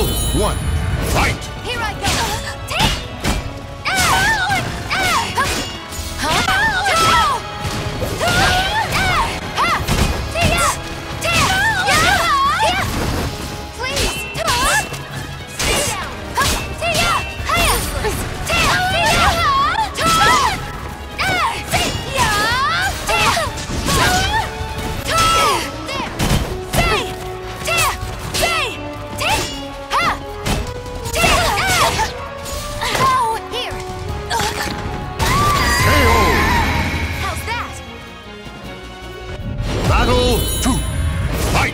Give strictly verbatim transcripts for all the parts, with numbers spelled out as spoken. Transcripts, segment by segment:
one, fight! Here I go! Take! Ah! Ah! Huh? Please! Stay down! Battle two, fight!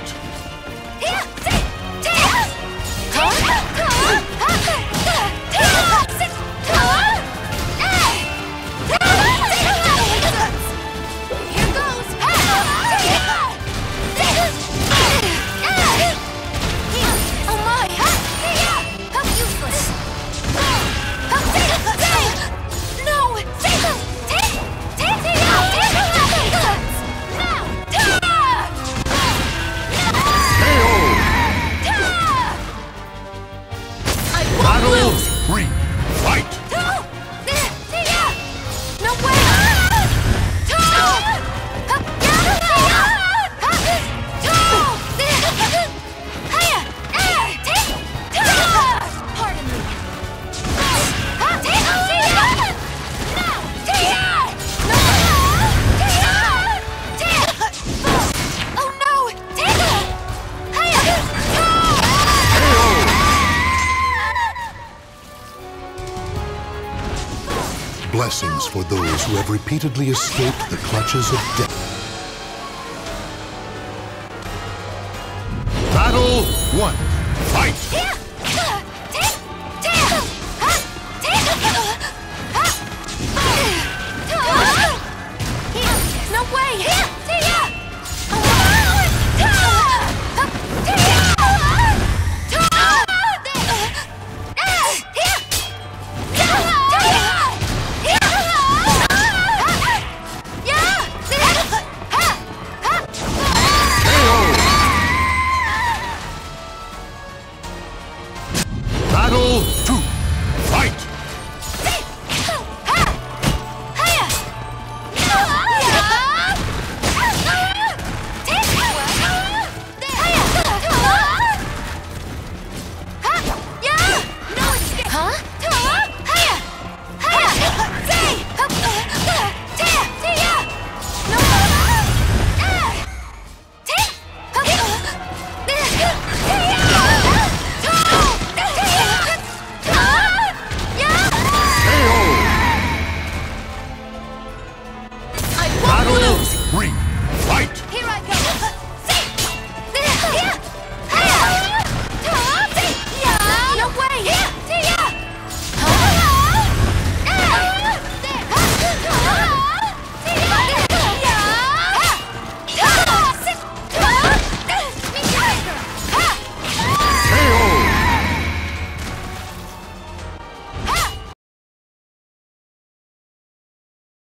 Battle three, fight! Blessings for those who have repeatedly escaped the clutches of death. Battle one, fight! No way! Battle two, fight! Battle three, fight!